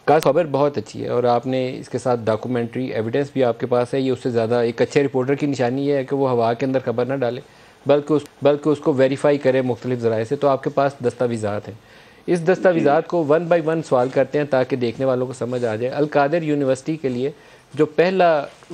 خبر بہت اچھی ہے اور آپ نے اس کے ساتھ ڈاکومنٹری ایویڈنس بھی آپ کے پاس ہے. یہ اس سے زیادہ ایک اچھے رپورٹر کی نشانی یہ ہے کہ وہ ہوا کے اندر خبر نہ ڈالے بلکہ اس کو ویریفائی کرے مختلف ذرائع سے. تو آپ کے پاس دستاویزات ہیں. اس دستاویزات کو ون بائی ون سوال کرتے ہیں تاکہ دیکھنے والوں کو سمجھ آ جائے. القادر یونیورسٹی کے لیے جو پہلا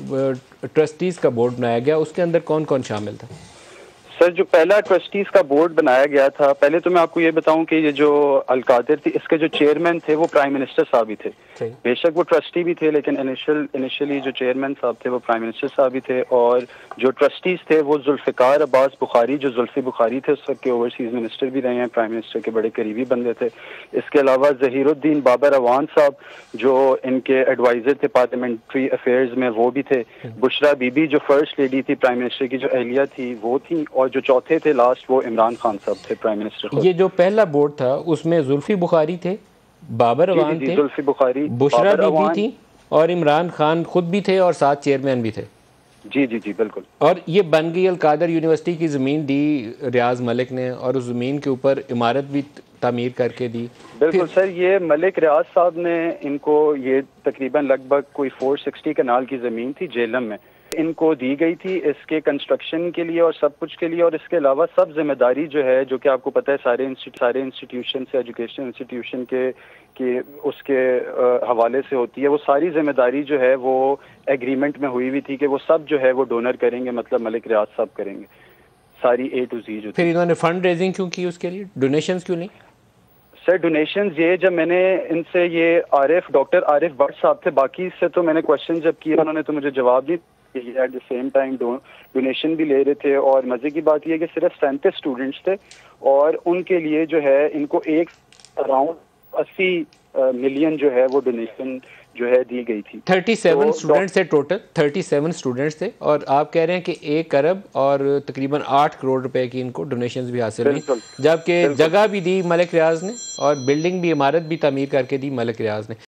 ٹرسٹیز کا بورڈ بنایا گیا اس کے اندر کون کون شامل تھا؟ سر جو پہلا ٹرسٹیز کا بورڈ بنایا گیا تھا، پہلے تو میں آپ کو یہ بتاؤں کہ یہ جو القادر تھی اس کے جو چیئرمین تھے وہ پرائم منسٹر صاحب ہی تھے. بے شک وہ ٹرسٹی بھی تھے لیکن انیشلی جو چیئرمین صاحب تھے وہ پرائم منسٹر صاحب ہی تھے. اور جو ٹرسٹیز تھے وہ ذوالفقار عباس بخاری، جو زلفی بخاری تھے اس وقت کے اوورسیز منسٹر بھی رہے ہیں، پرائم منسٹر کے بڑے قریبی بندے تھے. اس کے علاوہ ظہیر الدین بابر اعوان صاحب جو ان کے ایڈوائزر تھے پارلیمنٹری افیئرز میں وہ بھی تھے. بشرا بی بی جو فرسٹ لیڈی تھی پرائم منسٹر کی جو اہلیہ تھی وہ تھی. اور جو چوتھے تھے لاسٹ وہ عمران خان صاحب تھے پرائم منسٹر خود. یہ جو پہلا بورڈ تھا اس میں زلفی بخاری تھے، بابر اعوان تھے، زلفی بخاری، بشرا بی بی تھی اور عمران خان خود بھی تھے اور ساتھ چیئرمین بھی تھے. جی بالکل. اور یہ بن گئی القادر یونیورسٹی کی زمین دی ریاض ملک نے اور اس زمین کے اوپر عمارت بھی تعمیر کر کے دی. بالکل سر، یہ ملک ریاض صاحب نے ان کو یہ تقریباً لگ بھگ کوئی 460 کنال کی زمین تھی جیلم میں، ان کو دی گئی تھی اس کے کنسٹرکشن کے لیے اور سب کچھ کے لیے. اور اس کے علاوہ سب ذمہ داری جو ہے، جو کہ آپ کو پتہ ہے سارے انسٹیٹیوشن سے، ایجوکیشن انسٹیٹیوشن کے اس کے حوالے سے ہوتی ہے، وہ ساری ذمہ داری جو ہے وہ ایگریمنٹ میں ہوئی تھی کہ وہ سب جو ہے وہ ڈونر کریں گے، مطلب ملک ریاض صاحب کریں گے ساری اے ٹو زی. جو پھر انہوں نے فنڈ ریزنگ کیوں کی اس کے لیے؟ ڈونیشنز کیوں نہیں؟ سر ڈونیشنز یہ جب میں نے ان سے یہ ڈاکٹر عارف بٹ صاحب تھے، باقی سے تو میں نے کوشچن جب کیا انہوں نے تو مجھے جواب نہیں. At the same time donation بھی لے رہے تھے. اور مزے کی بات یہ ہے کہ صرف 37 اسٹوڈنٹس تھے اور ان کے لیے جو ہے ان کو ایک اراؤنڈ 80 ملین جو ہے وہ ڈونیشن جو ہے دی گئی تھی. 37 اسٹوڈنٹس تھے ٹوٹل، 37 اسٹوڈنٹس تھے اور آپ کہہ رہے ہیں کہ 1 ارب اور تقریباً 8 کروڑ روپے کی ان کو ڈونیشنز بھی حاصل ہوئی، جبکہ جگہ بھی دی ملک ریاض نے اور بلڈنگ بھی، عمارت بھی تعمیر کر کے دی ملک ریاض نے.